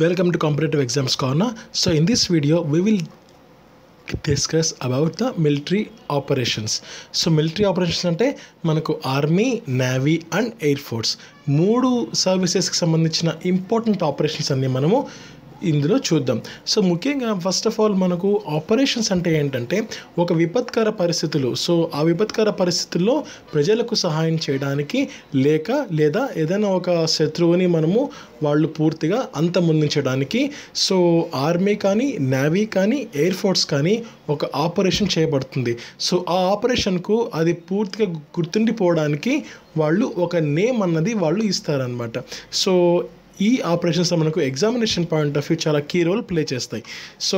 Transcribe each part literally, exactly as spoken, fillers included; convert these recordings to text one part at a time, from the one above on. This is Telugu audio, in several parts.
Welcome to Competitive Exams Corner. So in this video we will discuss about the military operations. So military operations అంటే మనకు army, navy and air force మూడు సర్వీసెస్కి సంబంధించిన ఇంపార్టెంట్ ఆపరేషన్స్ అన్ని మనము ఇందులో చూద్దాం. సో ముఖ్యంగా ఫస్ట్ ఆఫ్ ఆల్ మనకు ఆపరేషన్స్ అంటే ఏంటంటే ఒక విపత్కర పరిస్థితులు, సో ఆ విపత్కర పరిస్థితుల్లో ప్రజలకు సహాయం చేయడానికి లేక లేదా ఏదైనా ఒక శత్రువుని మనము వాళ్ళు పూర్తిగా అంతమొందించడానికి సో ఆర్మీ కానీ, నేవీ కానీ, ఎయిర్ ఫోర్స్ కానీ ఒక ఆపరేషన్ చేయబడుతుంది. సో ఆ ఆపరేషన్కు అది పూర్తిగా గుర్తుండిపోవడానికి వాళ్ళు ఒక నేమ్ అన్నది వాళ్ళు ఇస్తారనమాట. సో ఈ ఆపరేషన్స్ మనకు ఎగ్జామినేషన్ పాయింట్ ఆఫ్ వ్యూ చాలా కీ రోల్ ప్లే చేస్తాయి. సో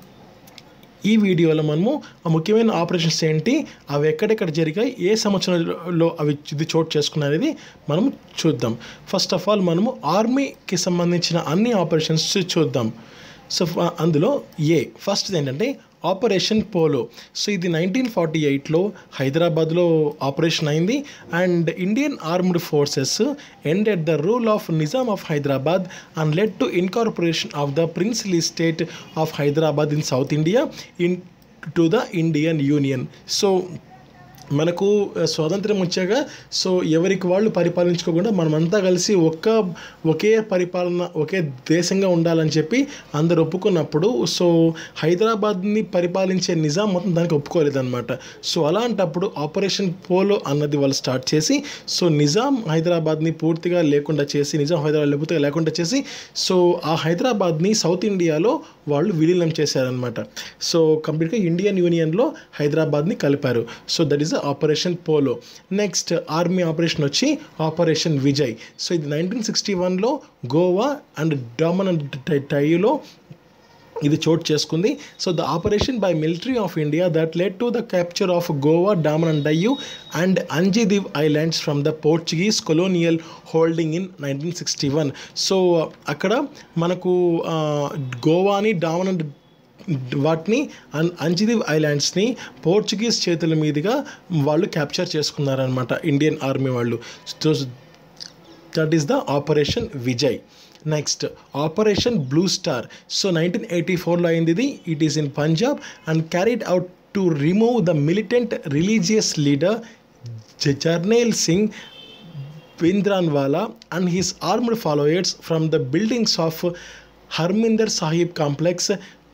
ఈ వీడియోలో మనము ఆ ముఖ్యమైన ఆపరేషన్స్ ఏంటి, అవి ఎక్కడెక్కడ జరిగాయి, ఏ సంవత్సరంలో అవి ఇది చోటు చేసుకున్నాయి అనేది మనం చూద్దాం. ఫస్ట్ ఆఫ్ ఆల్ మనము ఆర్మీకి సంబంధించిన అన్ని ఆపరేషన్స్ చూద్దాం. సో అందులో ఏ ఫస్ట్ ఏంటంటే ఆపరేషన్ పోలో. సో ఇది నైన్టీన్ ఫార్టీ ఎయిట్లో హైదరాబాద్లో ఆపరేషన్ అయింది and Indian armed forces ended the rule of Nizam of Hyderabad and led to incorporation of the princely state of Hyderabad in south India into the Indian union. So మనకు స్వాతంత్రం వచ్చాక సో ఎవరికి వాళ్ళు పరిపాలించుకోకుండా మనమంతా కలిసి ఒక్క ఒకే పరిపాలన ఒకే దేశంగా ఉండాలని చెప్పి అందరు ఒప్పుకున్నప్పుడు సో హైదరాబాద్ని పరిపాలించే నిజాం మొత్తం దానికి ఒప్పుకోలేదన్నమాట. సో అలాంటప్పుడు ఆపరేషన్ పోలో అన్నది వాళ్ళు స్టార్ట్ చేసి సో నిజాం హైదరాబాద్ని పూర్తిగా లేకుండా చేసి నిజాం హైదరాబాద్ లేకపోతే లేకుండా చేసి సో ఆ హైదరాబాద్ని సౌత్ ఇండియాలో వాళ్ళు విలీనం చేశారనమాట. సో కంప్లీట్గా ఇండియన్ యూనియన్లో హైదరాబాద్ని కలిపారు. So that is operation polo. Next army operation వచ్చి ఆపరేషన్ విజయ్. సో ఇది నైన్టీన్ సిక్స్టీ వన్లో గోవా అండ్ డామన్ అండ్ టైలో ఇది చోటు చేసుకుంది. So the operation by military of India that led to the capture of Goa, Daman and Diu and Anjidiv islands from the Portuguese colonial holding in nineteen sixty one. So అక్కడ మనకు గోవాని, డామన్ అండ్ వాటిని అండ్ అంజీదీవ్ ఐలాండ్స్ని పోర్చుగీస్ చేతుల మీదుగా వాళ్ళు క్యాప్చర్ చేసుకున్నారనమాట ఇండియన్ ఆర్మీ వాళ్ళు. So that is the operation Vijay. Next operation blue star. So nineteen eighty ఫోర్లో అయింది ఇది. It is in Punjab and carried out to remove the militant religious leader Jarnail Singh Bhindranwale and his armed followers from the buildings of Harmandir Sahib complex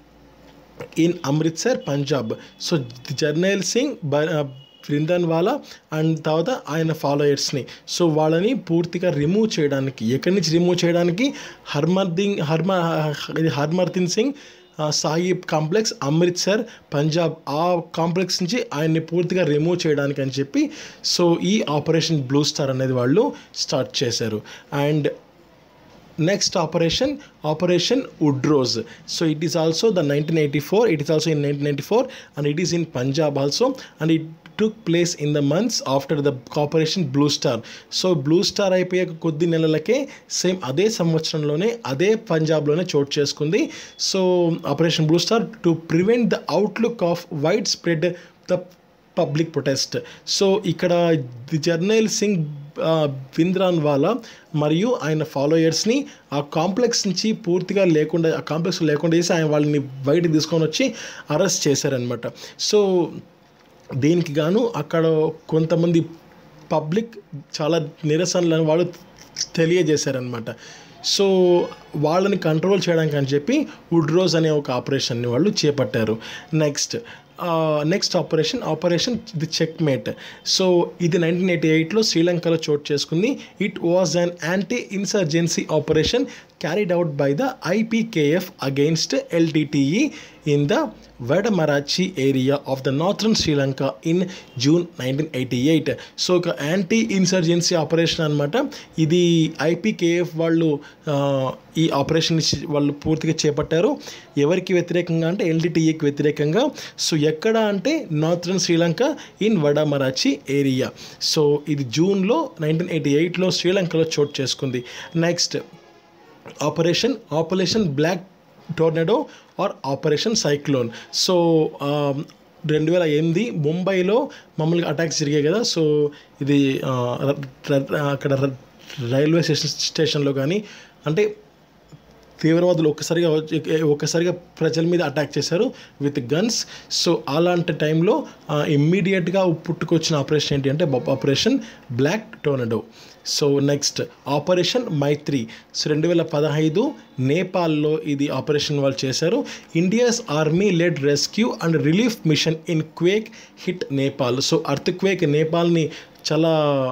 in Amritsar, Punjab. So Jarnail Singh Bhindranwale and తర్వాత ఆయన ఫాలోయర్స్ని సో వాళ్ళని పూర్తిగా రిమూవ్ చేయడానికి, ఎక్కడి నుంచి రిమూవ్ చేయడానికి, హర్మర్దింగ్ హర్మ హర్మర్దిన్ సింగ్ సాహిబ్ కాంప్లెక్స్, అమృత్సర్, పంజాబ్ ఆ కాంప్లెక్స్ నుంచి ఆయన్ని పూర్తిగా రిమూవ్ చేయడానికి అని చెప్పి సో ఈ ఆపరేషన్ బ్లూ స్టార్ అనేది వాళ్ళు స్టార్ట్ చేశారు. And next operation operation Woodrose. So it is also the nineteen eighty four it is also in nineteen eighty four and it is in Punjab also and it took place in the months after the operation blue star. So blue star అయిపోయాక కొద్ది నెలలకే సేమ్ అదే సంవత్సరంలోనే అదే పంజాబ్లోనే చోటు చేసుకుంది. So operation blue star to prevent the outlook of wide spread the public protest. So ఇక్కడ ది జర్నైల్ సింగ్ భింద్రన్వాలా మరియు ఆయన ఫాలోయర్స్ని ఆ కాంప్లెక్స్ నుంచి పూర్తిగా లేకుండా ఆ కాంప్లెక్స్ లేకుండా చేసి ఆయన వాళ్ళని బయటకు తీసుకొని వచ్చి అరెస్ట్ చేశారనమాట. సో దీనికి గాను అక్కడ కొంతమంది పబ్లిక్ చాలా నిరసనలను వాళ్ళు తెలియజేశారనమాట. సో వాళ్ళని కంట్రోల్ చేయడానికి అని చెప్పి ఉడ్రోజ్ అనే ఒక ఆపరేషన్ని వాళ్ళు చేపట్టారు. Next next operation operation the checkmate. So ఇది నైన్టీన్ ఎయిటీ ఎయిట్లో శ్రీలంకలో చోటు చేసుకుంది. It was an anti insurgency operation carried out by the I P K F against L T T E in the Vadamarachi area of the northern Sri Lanka in June nineteen eighty eight. So ఒక యాంటీ ఇన్సర్జెన్సీ ఆపరేషన్ అనమాట ఇది. I P K F వాళ్ళు ఈ ఆపరేషన్ వాళ్ళు పూర్తిగా చేపట్టారు. ఎవరికి వ్యతిరేకంగా అంటే L T T Eకి వ్యతిరేకంగా. సో ఎక్కడ అంటే northern Sri Lanka in Vadamarachchi area. So ఇది జూన్లో నైన్టీన్ ఎయిటీ ఎయిట్లో శ్రీలంకలో చోటు చేసుకుంది. Next operation operation black tornado or operation cyclone. So రెండు వేల ఎనిమిది ముంబైలో మామూలుగా అటాక్స్ జరిగాయి కదా. సో ఇది అక్కడ రైల్వే స్టేషన్ స్టేషన్లో కానీ అంటే తీవ్రవాదులు ఒక్కసారిగా ఒక్కసారిగా ప్రజల మీద అటాక్ చేశారు విత్ గన్స్. సో అలాంటి టైంలో ఇమ్మీడియట్గా పుట్టుకొచ్చిన ఆపరేషన్ ఏంటి అంటే operation black tornado. So next operation Maitri. So రెండు వేల పదహైదు నేపాల్లో ఇది ఆపరేషన్ వాళ్ళు చేశారు. India's army led rescue and relief mission in quake hit Nepal. So earthquake నేపాల్ని చాలా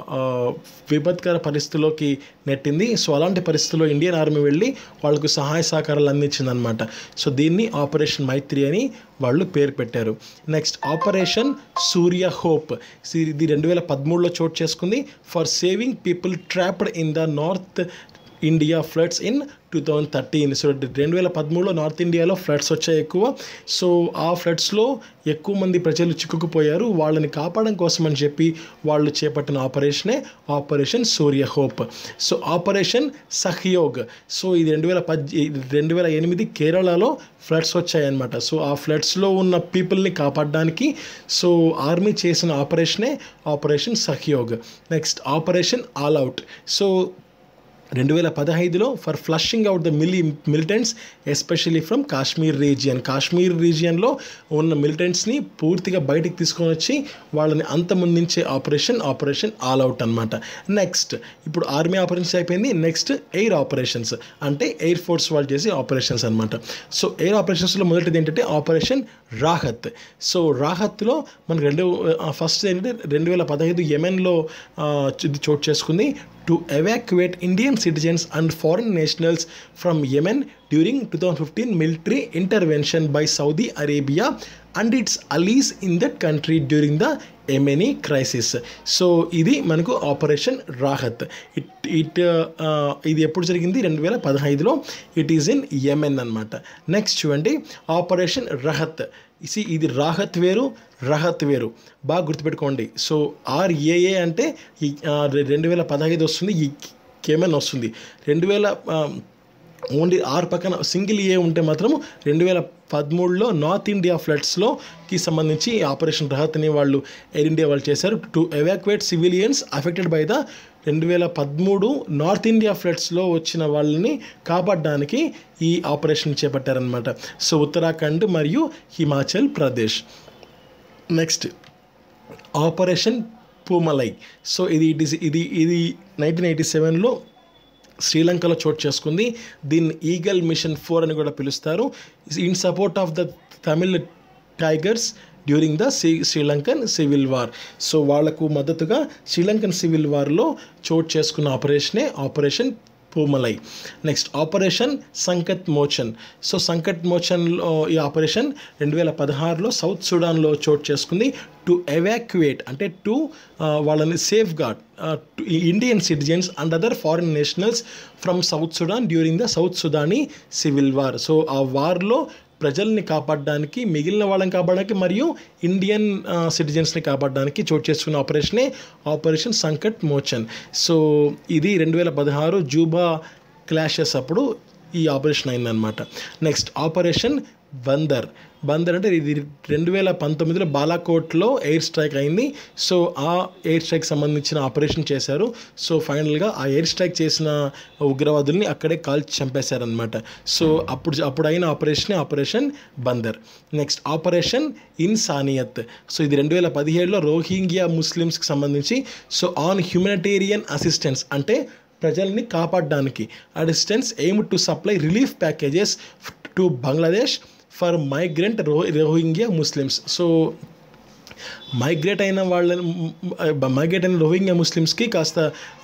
విపత్కర పరిస్థితుల్లోకి నెట్టింది. సో అలాంటి పరిస్థితుల్లో ఇండియన్ ఆర్మీ వెళ్ళి వాళ్ళకు సహాయ సహకారాలు అందించిందనమాట. సో దీన్ని ఆపరేషన్ మైత్రి అని వాళ్ళు పేరు పెట్టారు. Next operation Surya hope. ఇది రెండు వేల పదమూడులో చోటు చేసుకుంది. For saving people trapped in the north India floods in two thousand thirteen. So రెండు వేల పదమూడులో నార్త్ ఇండియాలో ఫ్లడ్స్ వచ్చాయి ఎక్కువ. సో ఆ ఫ్లడ్స్లో ఎక్కువ మంది ప్రజలు చిక్కుకుపోయారు. వాళ్ళని కాపాడడం కోసం అని చెప్పి వాళ్ళు చేపట్టిన ఆపరేషనే operation Surya hope. So operation Sahayog. So ఇది రెండు వేల పద్ రెండు వేల ఎనిమిది కేరళలో ఫ్లడ్స్ వచ్చాయన్నమాట. సో ఆ ఫ్లడ్స్లో ఉన్న పీపుల్ని కాపాడడానికి సో ఆర్మీ చేసిన ఆపరేషనే operation Sahayog. Next operation all out. So రెండు వేల పదహైదులో ఫర్ ఫ్లషింగ్ అవుట్ ద మిలి militants especially from Kashmir region. Kashmir రీజియన్లో ఉన్న మిలిటెంట్స్ని పూర్తిగా బయటికి తీసుకొని వచ్చి వాళ్ళని అంతమొందించే ఆపరేషన్ ఆపరేషన్ ఆల్ అవుట్ అనమాట. నెక్స్ట్ ఇప్పుడు ఆర్మీ ఆపరేషన్స్ అయిపోయింది. నెక్స్ట్ ఎయిర్ ఆపరేషన్స్ అంటే ఎయిర్ ఫోర్స్ వాళ్ళు చేసే ఆపరేషన్స్ అనమాట. సో ఎయిర్ ఆపరేషన్స్లో మొదటిది ఏంటంటే ఆపరేషన్ రాహత్. సో రాహత్లో మనకు రెండు ఫస్ట్ ఏంటంటే రెండు వేల పదహైదు యెమెన్లో ఇది చోటు చేసుకుంది. To evacuate Indian citizens and foreign nationals from Yemen during twenty fifteen military intervention by Saudi Arabia and its allies in that country during the Yemeni crisis. So ఇది మనకు ఆపరేషన్ రాహత్. ఇట్ ఇట్ ఇది ఎప్పుడు జరిగింది రెండు వేల పదహైదులో. ఇట్ ఈజ్ ఇన్ యెమెన్ అనమాట. నెక్స్ట్ చూడండి ఆపరేషన్ రహత్. సి ఇది రాహత్ వేరు రహత్ వేరు బాగా గుర్తుపెట్టుకోండి. సో ఆర్ఏఏ అంటే రెండు వేల పదహైదు వస్తుంది, ఈ యెమెన్ వస్తుంది. రెండు వేల ఓన్లీ ఆర్ పక్కన సింగిల్ ఏ ఉంటే మాత్రం రెండు వేల పదమూడులో నార్త్ ఇండియా ఫ్లడ్స్లోకి సంబంధించి ఆపరేషన్ రహత్ని వాళ్ళు ఎయిర్ ఇండియా వాళ్ళు చేశారు. To evacuate civilians affected by the రెండు వేల పదమూడు నార్త్ ఇండియా ఫ్లడ్స్లో వచ్చిన వాళ్ళని కాపాడడానికి ఈ ఆపరేషన్ చేపట్టారనమాట. సో ఉత్తరాఖండ్ మరియు Himachal Pradesh. Next operation Poomalai. So ఇది ఇట్ ఈస్ ఇది ఇది నైన్టీన్ ఎయిటీ సెవెన్లో శ్రీలంకలో చోటు చేసుకుంది. దీన్ని ఈగల్ మిషన్ ఫోర్ అని కూడా పిలుస్తారు. In support of the Tamil Tigers during the Sri Sri Lankan civil war. So వాళ్లకు మద్దతుగా శ్రీలంకన్ సివిల్ వార్లో చోటు చేసుకున్న ఆపరేషనే operation Poomalai. Next operation Sankat Mochan. So Sankat మోచన్లో ఈ ఆపరేషన్ రెండు వేల పదహారులో సౌత్ సుడాన్లో చోటు చేసుకుంది. టు ఎవాక్యుయేట్ అంటే టు వాళ్ళని safeguard Indian citizens and other foreign nationals from south Sudan during the south Sudanese civil war. So ఆ వార్లో ప్రజల్ని కాపాడడానికి, మిగిలిన వాళ్ళని కాపాడడానికి మరియు ఇండియన్ సిటిజన్స్ని కాపాడడానికి చోటు చేసుకున్న ఆపరేషనే ఆపరేషన్ సంకట్ మోచన్. సో ఇది రెండు వేల పదహారు జూబా క్లాషెస్ అప్పుడు ఈ ఆపరేషన్ అయిందనమాట. Next operation Bandar. బందర్ అంటే ఇది రెండు వేల పంతొమ్మిదిలో బాలాకోట్లో ఎయిర్ స్ట్రైక్ అయింది. సో ఆ ఎయిర్ స్ట్రైక్ సంబంధించిన ఆపరేషన్ చేశారు. సో ఫైనల్గా ఆ ఎయిర్ స్ట్రైక్ చేసిన ఉగ్రవాదుల్ని అక్కడే కాల్చి చంపేశారనమాట. సో అప్పుడు అప్పుడు అయిన operation operation Bandar. Next operation Insaniyat. So ఇది రెండు వేల పదిహేడులో రోహింగ్యా ముస్లిమ్స్కి సంబంధించి సో ఆన్ హ్యూమనిటేరియన్ అసిస్టెన్స్ అంటే ప్రజల్ని కాపాడడానికి assistance aim to supply relief packages to Bangladesh for migrant రో రోహింగ్యా ముస్లిమ్స్. సో మైగ్రేట్ అయిన వాళ్ళని మైగ్రేట్ అయిన రోహింగ్యా ముస్లిమ్స్కి కాస్త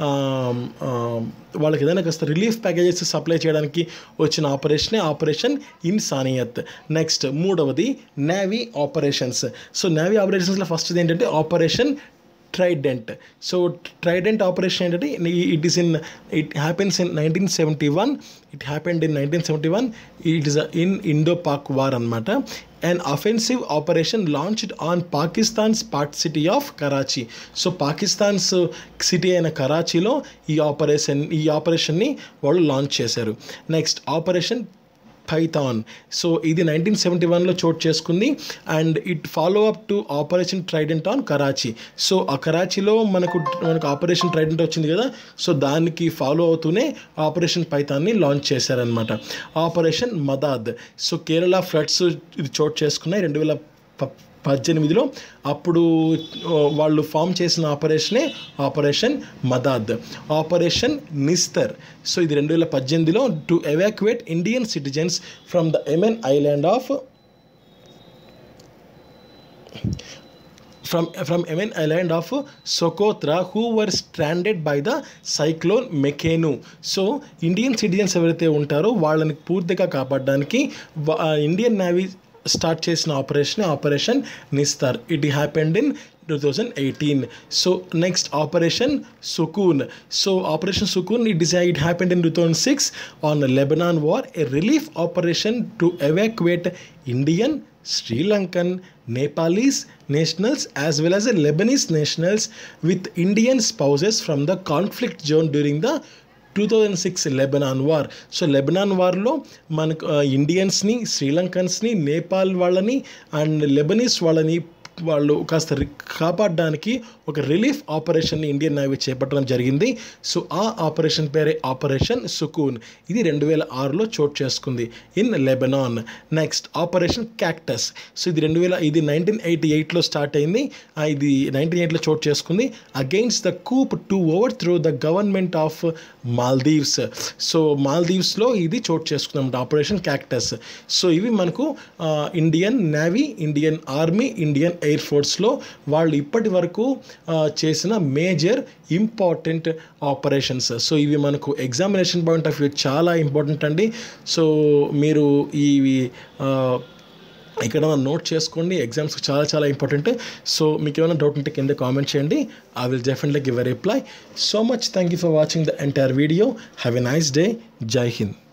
వాళ్ళకి ఏదైనా కాస్త రిలీఫ్ ప్యాకేజెస్ సప్లై చేయడానికి వచ్చిన ఆపరేషనే ఆపరేషన్ ఇన్సానియత్. నెక్స్ట్ మూడవది నేవీ ఆపరేషన్స్. సో నేవీ ఆపరేషన్స్లో ఫస్ట్ది ఏంటంటే operation trident. So trident operation ఏంటంటే it is in it happens in nineteen seventy one it happened in nineteen seventy one it is in Indo Pak war అనమాట. an offensive operation launched on Pakistan's part city of Karachi. So Pakistan's city అయిన కరాచీలో ఈ ఆపరేషన్ ఈ ఆపరేషన్ని వాళ్ళు లాంచ్ చేశారు. Next operation python. సో ఇది నైన్టీన్ సెవెంటీ వన్లో చోటు చేసుకుంది and it follow up to operation trident on Karachi. So ఆ కరాచీలో మనకు మనకు ఆపరేషన్ ట్రైడెంట్ వచ్చింది కదా, సో దానికి ఫాలో అవుతూనే ఆపరేషన్ పైథాన్ని లాంచ్ చేశారనమాట. Operation Madad. So Kerala floods ఇది చోటు చేసుకున్నాయి రెండు వేల ప పద్దెనిమిదిలో. అప్పుడు వాళ్ళు ఫామ్ చేసిన ఆపరేషనే operation Madad. Operation Nistar. So ఇది రెండు వేల పద్దెనిమిదిలో to evacuate Indian citizens from the Yemen island of from from Yemen island of Socotra who were stranded by the cyclone Mekenu. So Indian citizens ఎవరైతే ఉంటారో వాళ్ళని పూర్తిగా కాపాడడానికి ఇండియన్ నేవీ స్టార్ట్ చేసిన operation operation Nistar. It happened in two thousand eighteen. So next Operation Sukoon. So Operation Sukoon, it, is, it happened in two thousand six on Lebanon war, a relief operation to evacuate Indian, Sri Lankan, Nepalese nationals as well as Lebanese nationals with Indian spouses from the conflict zone during the two thousand six Lebanon war. So Lebanon వార్లో మనకు ఇండియన్స్ని, శ్రీలంకన్స్ని, నేపాల్ వాళ్ళని అండ్ లెబనీస్ వాళ్ళని వాళ్ళు కాస్త కాపాడడానికి ఒక రిలీఫ్ ఆపరేషన్ని ఇండియన్ నేవీ చేపట్టడం జరిగింది. సో ఆ ఆపరేషన్ పేరే ఆపరేషన్ సుకూన్. ఇది రెండు వేల ఆరులో చోటు చేసుకుంది in Lebanon. Next operation cactus. So ఇది రెండు వేల ఇది నైన్టీన్ ఎయిటీ ఎయిట్లో స్టార్ట్ అయింది. ఇది నైన్టీన్ ఎయిట్లో చోటు చేసుకుంది against the coup to overthrow the government of Maldives. So మాల్దీవ్స్లో ఇది చోటు చేసుకుందాం ఆపరేషన్ క్యాక్టస్. సో ఇవి మనకు Indian navy, Indian army, Indian air ఫోర్స్లో వాళ్ళు ఇప్పటి వరకు చేసిన మేజర్ ఇంపార్టెంట్ ఆపరేషన్స్. సో ఇవి మనకు ఎగ్జామినేషన్ పాయింట్ ఆఫ్ వ్యూ చాలా ఇంపార్టెంట్ అండి. సో మీరు ఇవి ఇక్కడ నోట్ చేసుకోండి, ఎగ్జామ్స్కి చాలా చాలా ఇంపార్టెంట్. సో మీకు ఏమైనా డౌట్ ఉంటే కింద కామెంట్ చేయండి. I will definitely give a reply. So much thank you for watching the entire video. Have a nice day. Jai Hind.